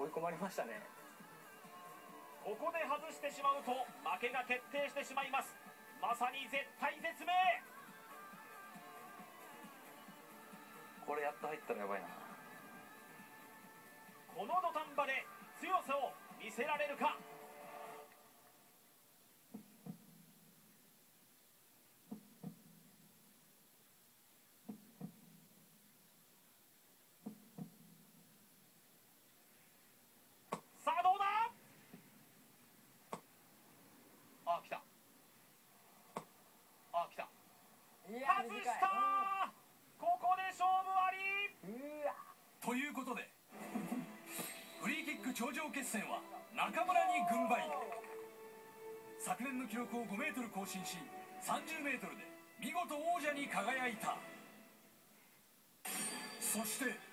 追い込まれましたね。 ここで外してしまうと負けが決定してしまいます。まさに絶体絶命。 これやっと入ったらやばいな。 この土壇場で強さを見せられるか。さあどうだ。あ、来た。あ、来た。外した。ここで勝負あり。 ということでフリーキック頂上決戦は中村に軍配。昨年の記録を5メートル更新し30メートルで見事王者に輝いた。そして